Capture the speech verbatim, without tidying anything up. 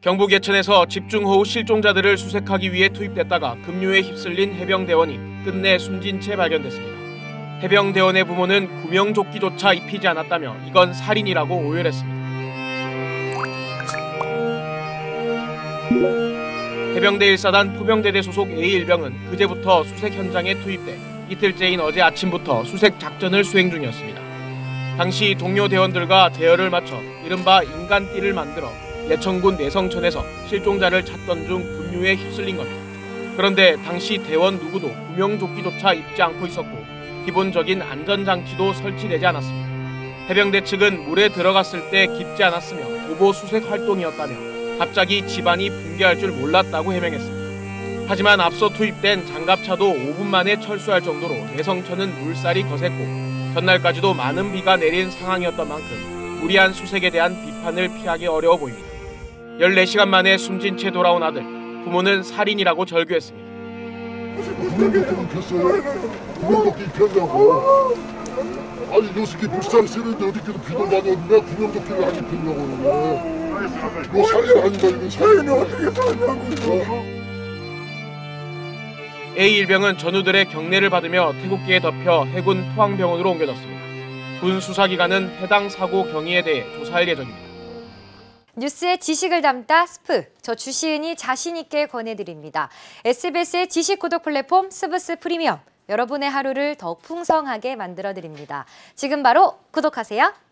경북 예천에서 집중호우 실종자들을 수색하기 위해 투입됐다가 급류에 휩쓸린 해병대원이 끝내 숨진 채 발견됐습니다. 해병대원의 부모는 구명조끼조차 입히지 않았다며 이건 살인이라고 오열했습니다. 해병대 일 사단 포병대대 소속 에이 일병은 그제부터 수색 현장에 투입돼 이틀째인 어제 아침부터 수색 작전을 수행 중이었습니다. 당시 동료 대원들과 제어를 맞춰 이른바 인간띠를 만들어 예천군 내성천에서 실종자를 찾던 중 급류에 휩쓸린 겁니다. 그런데 당시 대원 누구도 구명조끼조차 입지 않고 있었고 기본적인 안전장치도 설치되지 않았습니다. 해병대 측은 물에 들어갔을 때 깊지 않았으며 도보 수색 활동이었다며 갑자기 집안이 붕괴할 줄 몰랐다고 해명했습니다. 하지만 앞서 투입된 장갑차도 오 분 만에 철수할 정도로 내성천은 물살이 거셌고 전날까지도 많은 비가 내린 상황이었던 만큼 무리한 수색에 대한 비판을 피하기 어려워 보입니다. 열네 시간 만에 숨진 채 돌아온 아들, 부모는 살인이라고 절규했습니다. 구명조끼는 폈어요? 구명조끼 입혔냐고. 아니 녀석이 물살 쓰는데 어디까지 비도 맞았는데 구명조끼를 안 입혔냐고 그러네. 이거 살인 아닌가 이거 살인이 어떻게 살냐고. 에이 일병은 전우들의 경례를 받으며 태국기에 덮여 해군 포항병원으로 옮겨졌습니다. 군 수사기관은 해당 사고 경위에 대해 조사할 예정입니다. 뉴스의 지식을 담다 스프, 저 주시은이 자신 있게 권해드립니다. 에스비에스의 지식 구독 플랫폼 스브스 프리미엄, 여러분의 하루를 더 풍성하게 만들어드립니다. 지금 바로 구독하세요.